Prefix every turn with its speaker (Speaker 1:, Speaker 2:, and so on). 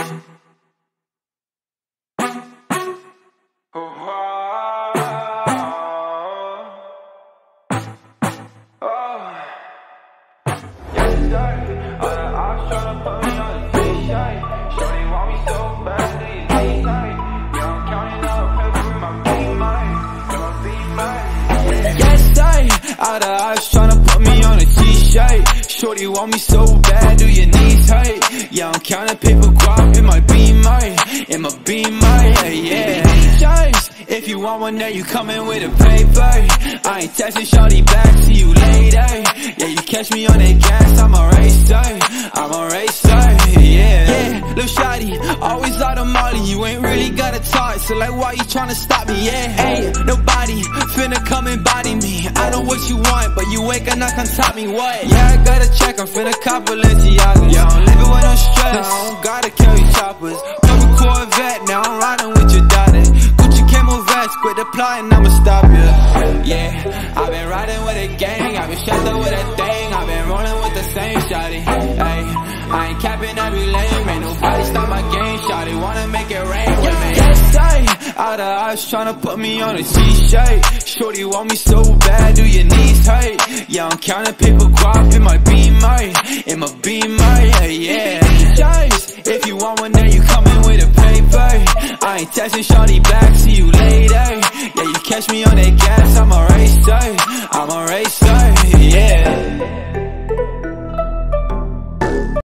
Speaker 1: All the eyes tryna put me on a t-shirt. Shorty want me so bad, do your knees hurt? Yeah, I'm counting paper guap in my beamer, yeah. If you want one, then you coming with a paper. I ain't texting shorty back, see you later. Yeah, you catch me on that gas, I'm a racer, yeah. Lil' shawty, always out of molly, you ain't really gotta talk, so like why you tryna stop me, yeah. Ain't nobody finna come and body me. I know what you want, but you ain't gonna come top me, what? Yeah, I gotta check, I'm finna cop Balenciagas. Yeah, I'm living with no stress, I don't gotta carry choppers. Couple Corvette, now I'm riding with your daughter. Gucci camo vest, quit applying, I'ma stop you. Yeah, I've been riding with a gang, I've been strapped up with a thing, I've been rolling with the same shawty. Ay, I ain't capping every lane, ain't nobody stop my game, shawty wanna make it rain with me. Yes, all the eyes tryna put me on a t-shirt. Shorty want me so bad, do your knees hurt? Yeah, I'm counting paper guap in my beamer, yeah. If you want one, then you coming with a paper. I ain't texting shorty back, see you later. Yeah, you catch me on that gas, I'm a racer.